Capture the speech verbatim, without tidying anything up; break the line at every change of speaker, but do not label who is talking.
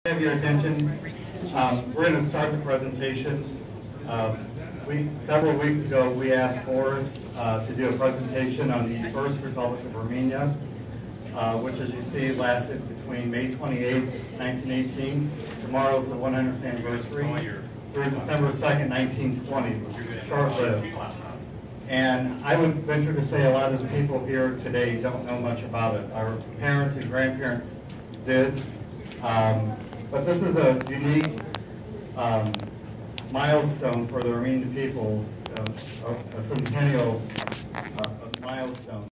Have your attention. Um, we're going to start the presentation. Um, we, several weeks ago, we asked Boris uh, to do a presentation on the First Republic of Armenia, uh, which, as you see, lasted between May twenty-eighth, nineteen eighteen. Tomorrow's the one hundredth anniversary, through December second, nineteen twenty. It was short-lived. And I would venture to say a lot of the people here today don't know much about it. Our parents and grandparents did. Um, but this is a unique um, milestone for the Armenian people, uh, a centennial uh, milestone.